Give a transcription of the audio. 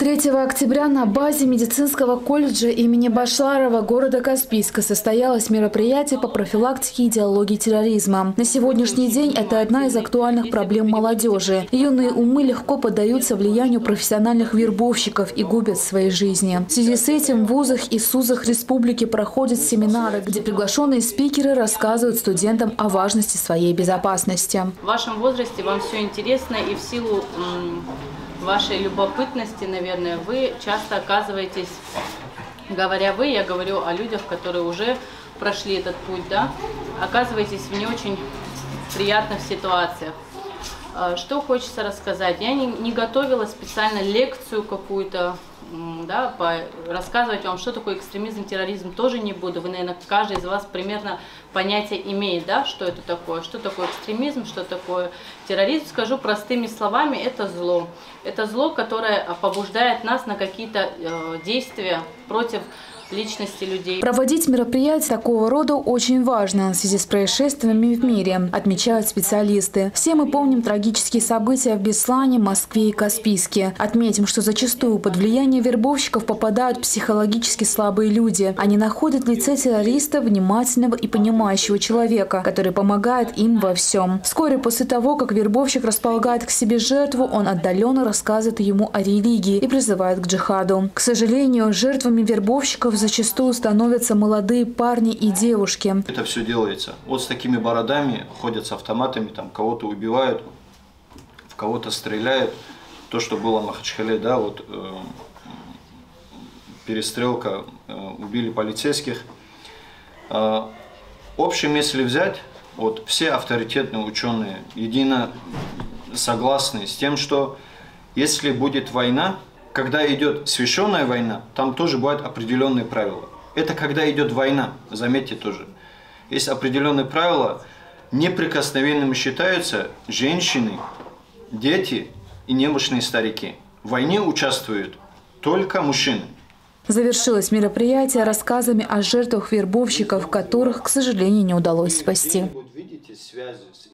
3 октября на базе медицинского колледжа имени Башларова города Каспийска состоялось мероприятие по профилактике идеологии терроризма. На сегодняшний день это одна из актуальных проблем молодежи. Юные умы легко поддаются влиянию профессиональных вербовщиков и губят свои жизни. В связи с этим в вузах и СУЗах республики проходят семинары, где приглашенные спикеры рассказывают студентам о важности своей безопасности. В вашем возрасте вам все интересно, и в силу вашей любопытности, наверное, вы часто оказываетесь, говоря вы, я говорю о людях, которые уже прошли этот путь, да, оказываетесь в не очень приятных ситуациях. Что хочется рассказать? Я не готовила специально лекцию какую-то, да, рассказывать вам, что такое экстремизм, терроризм, тоже не буду. Вы, наверное, каждый из вас примерно понятие имеет, да, что это такое, что такое экстремизм, что такое терроризм. Скажу простыми словами, это зло. Это зло, которое побуждает нас на какие-то действия против личности людей. Проводить мероприятия такого рода очень важно в связи с происшествиями в мире, отмечают специалисты. Все мы помним трагические события в Беслане, Москве и Каспийске. Отметим, что зачастую под влияние вербовщиков попадают психологически слабые люди. Они находят в лице террориста внимательного и понимающего человека, который помогает им во всем. Вскоре после того, как вербовщик располагает к себе жертву, он отдаленно рассказывает ему о религии и призывает к джихаду. К сожалению, жертвами вербовщиков зачастую становятся молодые парни и девушки. Это все делается. Вот с такими бородами ходят с автоматами, там кого-то убивают, в кого-то стреляют. То, что было в Махачкале, да, вот перестрелка, убили полицейских. Общем, если взять, вот все авторитетные ученые едино согласны с тем, что если будет война, когда идет священная война, там тоже бывают определенные правила. Это когда идет война, заметьте тоже. Есть определенные правила, неприкосновенными считаются женщины, дети и немощные старики. В войне участвуют только мужчины. Завершилось мероприятие рассказами о жертвах вербовщиков, которых, к сожалению, не удалось спасти.